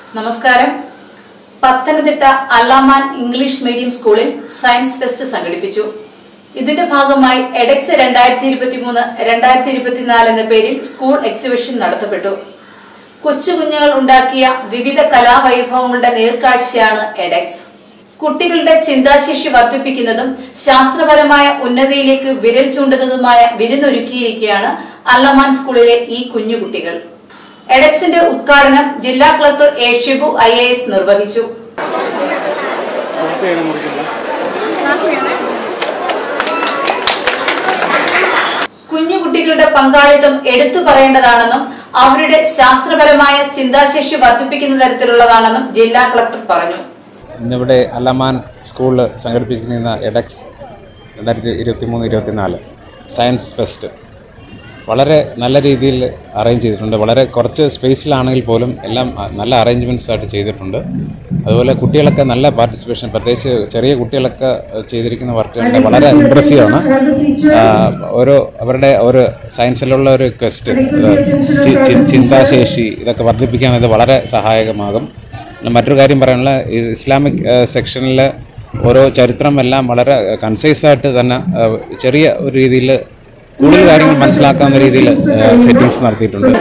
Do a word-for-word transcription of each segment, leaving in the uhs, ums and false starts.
നമസ്കാരം. പത്തനംതിട്ട അല്ലാമാൻ English medium സ്കൂളിൽ സയൻസ് ഫെസ്റ്റ് സംഘടിപ്പിച്ചു. ഇതിന്റെ ഭാഗമായി എഡെക്സ് രണ്ടായിരത്തി ഇരുപത്തി മൂന്ന് രണ്ടായിരത്തി ഇരുപത്തിനാല് എന്ന പേരിൽ സ്കൂൾ എക്സിബിഷൻ നടത്തപ്പെട്ടു. കൊച്ചു കുഞ്ഞുങ്ങൾ ഉണ്ടാക്കിയ വിവിധ കലാവൈഭവങ്ങളുടെ നേർക്കാഴ്ചയാണ് എഡെക്സ്. കുട്ടികളുടെ ചിന്താശേഷി വർദ്ധിപ്പിക്കുന്നതും ശാസ്ത്രപരമായ ഉന്നതിയിലേക്ക് വിരൽ ചൂണ്ടുന്നതുമായ വിരുന്നൊരുക്കിയിരിക്കുകയാണ് അല്ലാമാൻ സ്കൂളിലെ ഈ കുഞ്ഞുകുട്ടികൾ. എഡെക്സിന്റെ ഉദ്ഘാടനം ജില്ലാ collector A Shibu I A S നിർവഹിച്ചു. കുഞ്ഞുകുട്ടികളുടെ പങ്കാളിത്തം എടുത്തു പറയേണ്ടതാണെന്നും അവരുടെ ശാസ്ത്രപരമായ ചിന്താശേഷി വർദ്ധിപ്പിക്കുന്ന തരത്തിലുള്ളതാണെന്നും ജില്ലാ കളക്ടർ പറഞ്ഞു. ഇന്നിവിടെ അല്ലാമാൻ സ്കൂളിൽ സംഘടിപ്പിച്ചിരിക്കുന്ന എഡെക്സ് രണ്ടായിരത്തി ഇരുപത്തി മൂന്ന് ഇരുപത്തിനാല് സയൻസ് ഫെസ്റ്റ് വളരെ നല്ല രീതിയിൽ അറേഞ്ച് ചെയ്തിട്ടുണ്ട്. വളരെ കുറച്ച് സ്പേസിലാണെങ്കിൽ പോലും എല്ലാം നല്ല അറേഞ്ച്മെൻറ്റ്സ് ആയിട്ട് ചെയ്തിട്ടുണ്ട്. അതുപോലെ കുട്ടികളൊക്കെ നല്ല പാർട്ടിസിപ്പേഷൻ, പ്രത്യേകിച്ച് ചെറിയ കുട്ടികളൊക്കെ ചെയ്തിരിക്കുന്ന വർക്കുകളുടെ വളരെ ഇമ്പ്രസീവാണ്. ഓരോ അവരുടെ ഒരു സയൻസിലുള്ള ഒരു ക്വസ്റ്റ്, ചിന്താശേഷി ഇതൊക്കെ വർദ്ധിപ്പിക്കാൻ ഇത് വളരെ സഹായകമാകും. മറ്റൊരു കാര്യം പറയാനുള്ള, ഇസ്ലാമിക് സെക്ഷനിൽ ഓരോ ചരിത്രം എല്ലാം വളരെ കൺസൈസായിട്ട് തന്നെ ചെറിയ ഒരു രീതിയിൽ കൂടുതൽ കാര്യങ്ങൾ മനസ്സിലാക്കാവുന്ന രീതിയിൽ സെറ്റിങ്സ് നടത്തിയിട്ടുണ്ട്.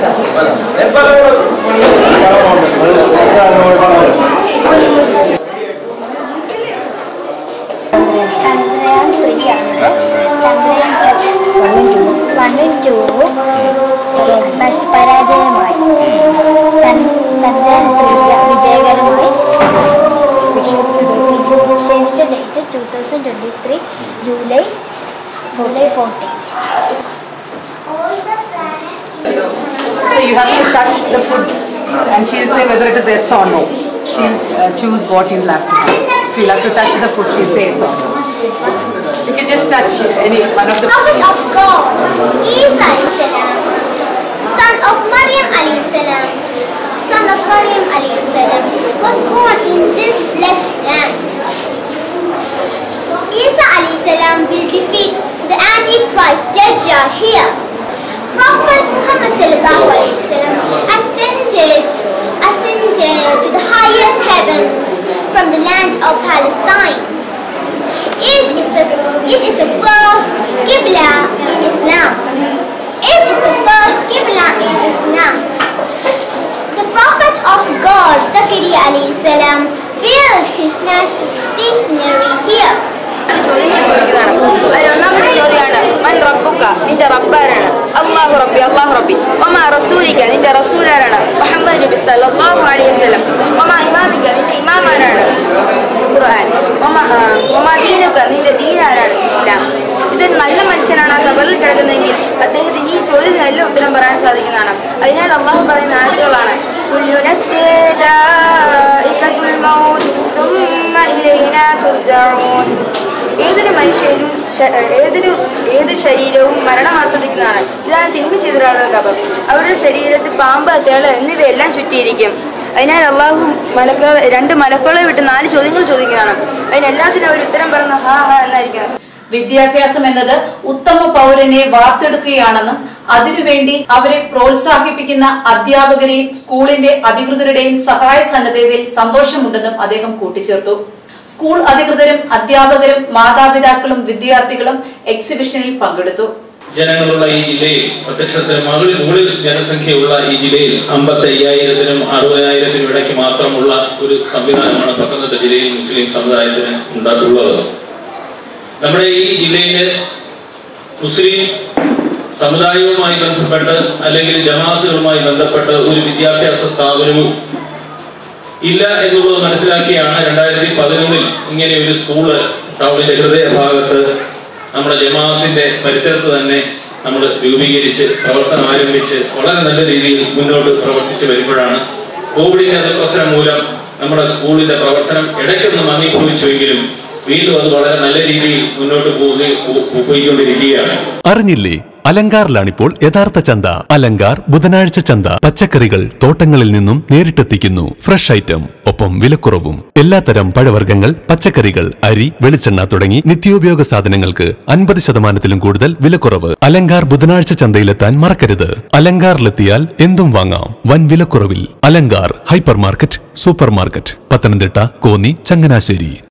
പരാജയമായി ചന്ദ്രയാൻ വിജയകരമായി വിക്ഷേപിച്ച date two thousand twenty three July July fourteen. So you have to touch the food and she will say whether it is yes or no. She will uh, choose what you will have to do. So you will have to touch the food, she will say yes or no. You can just touch any one of the... Prophet of God, Isa alayhi salam, son of Maryam alayhi salam, son of Maryam alayhi salam, was born in this blessed land. Isa alayhi salam will defeat the Antichrist Dajjal here. Prophet Muhammad sallallahu alaihi wasallam ascended, ascended to the highest heavens from the land of Palestine. It is the, it is the first Qibla in Islam. It is the first Qibla in Islam. The Prophet of God, Zakaria alayhi salam, built his stationery here. ചോദ്യങ്ങൾ ചോദിക്കുന്നതാണ്. അതിലൊന്നാമത്തെ ചോദ്യമാണ് മൻ റബ്ബുക, നിന്റെ റബ്ബാരാണ്? അല്ലാഹു റബ്ബി, അല്ലാഹു റബ്ബി. വമാ റസൂലിക, നിന്റെ റസൂലാരാണ്? മുഹമ്മദ് നബി സല്ലല്ലാഹു അലൈഹി വസല്ലം. വമാ ഇമാമിക, നിന്റെ ഇമാമാരാണ്? ഖുർആൻ. വമാ വമാ ദീനുക, നിന്റെ ദീനാരാണ്? ഇസ്ലാം. ഇത് നല്ല മനുഷ്യനാണ് ആ ഖബറിൽ കിടക്കുന്നതെങ്കിൽ അദ്ദേഹത്തിന് ഈ ചോദ്യത്തിനെല്ലാം ഉത്തരം പറയാൻ സാധിക്കുന്നതാണ്. അതിനാൽ അല്ലാഹു പറയുന്ന ആയത്തുകളാണ് കുല്ലു നഫ്സിൻ ദാഇഖത്തുൽ മൗത്ത് തുമ്മ ഇലൈനാ തുർജഊൻ. ഏതൊരു മനുഷ്യനും ഏതൊരു ഏതൊരു ശരീരവും മരണം ആസ്വദിക്കുന്നതാണ്. ഇതാണ് തിന്മ ചെയ്ത ഒരാളുടെ ഖബർ. അവരുടെ ശരീരത്തിൽ പാമ്പ്, തേള് എന്നിവയെല്ലാം ചുറ്റിയിരിക്കും. അതിനാൽ അള്ളാഹു മലക്കുകൾ രണ്ട് മലക്കുകളെ വിട്ട് നാല് ചോദ്യങ്ങൾ ചോദിക്കുന്നതാണ്. അതിനെല്ലാത്തിനും അവർ ഉത്തരം പറയുന്ന ഹാ ഹാ എന്നായിരിക്കണം. വിദ്യാഭ്യാസം എന്നത് ഉത്തമ പൗരനെ വാർത്തെടുക്കുകയാണെന്നും അതിനുവേണ്ടി അവരെ പ്രോത്സാഹിപ്പിക്കുന്ന അധ്യാപകരെയും സ്കൂളിന്റെ അധികൃതരുടെയും സഹായ സന്നദ്ധതയിൽ സന്തോഷമുണ്ടെന്നും അദ്ദേഹം കൂട്ടിച്ചേർത്തു. സ്കൂൾ അധികൃതരും അധ്യാപകരും മാതാപിതാക്കളും വിദ്യാർത്ഥികളും എക്സിബിഷനിൽ പങ്കെടുത്തു. ജനങ്ങളുള്ള ഈ ജില്ലയിൽ, പ്രത്യക്ഷത്തിന് മകളിൽ മുകളിൽ ജനസംഖ്യയുള്ള ഈ ജില്ലയിൽ അമ്പത്തി അയ്യായിരത്തിനും അറുപതിനായിരത്തിനും ഇടയ്ക്ക് മാത്രമുള്ള ഒരു സംവിധാനമാണ് പത്തനംതിട്ട ജില്ലയിൽ മുസ്ലിം സമുദായത്തിന് ഉണ്ടായിട്ടുള്ളത്. നമ്മുടെ ഈ ജില്ലയിലെ മുസ്ലിം സമുദായവുമായി ബന്ധപ്പെട്ട് അല്ലെങ്കിൽ ജമാഅത്തുകളുമായി ബന്ധപ്പെട്ട് ഒരു വിദ്യാഭ്യാസ സ്ഥാപനവും ഇല്ല എന്നുള്ളത് മനസ്സിലാക്കിയാണ് രണ്ടായിരത്തി പതിനൊന്നിൽ ഇങ്ങനെ ഒരു സ്കൂള് ടൗണിന്റെ ഹൃദയഭാഗത്ത് നമ്മുടെ ജമാഅത്തിന്റെ പരിസരത്ത് തന്നെ നമ്മൾ രൂപീകരിച്ച് പ്രവർത്തനം ആരംഭിച്ച് വളരെ നല്ല രീതിയിൽ മുന്നോട്ട് പ്രവർത്തിച്ചു വരുമ്പോഴാണ് കോവിഡിന്റെ അതിപ്രസരം മൂലം നമ്മുടെ സ്കൂളിന്റെ പ്രവർത്തനം ഇടയ്ക്കൊന്ന് മങ്ങിപ്പോയിച്ചുവെങ്കിലും വീണ്ടും അത് വളരെ നല്ല രീതിയിൽ മുന്നോട്ട് പോവുകയും പോയിക്കൊണ്ടിരിക്കുകയാണ്. അറിഞ്ഞില്ലേ, അലങ്കാറിലാണിപ്പോൾ യഥാർത്ഥ ചന്ത. അലങ്കാർ ബുധനാഴ്ച ചന്ത. പച്ചക്കറികൾ തോട്ടങ്ങളിൽ നിന്നും നേരിട്ടെത്തിക്കുന്നു. ഫ്രഷ് ഐറ്റം, ഒപ്പം വിലക്കുറവും. എല്ലാത്തരം പഴവർഗ്ഗങ്ങൾ, പച്ചക്കറികൾ, അരി, വെളിച്ചെണ്ണ തുടങ്ങി നിത്യോപയോഗ സാധനങ്ങൾക്ക് അൻപത് ശതമാനത്തിലും കൂടുതൽ വിലക്കുറവ്. അലങ്കാർ ബുധനാഴ്ച ചന്തയിലെത്താൻ മറക്കരുത്. അലങ്കാറിലെത്തിയാൽ എന്തും വാങ്ങാം വൻ വിലക്കുറവിൽ. Alankar hyper market, super market, Pathanamthitta, Konni, Changanassery.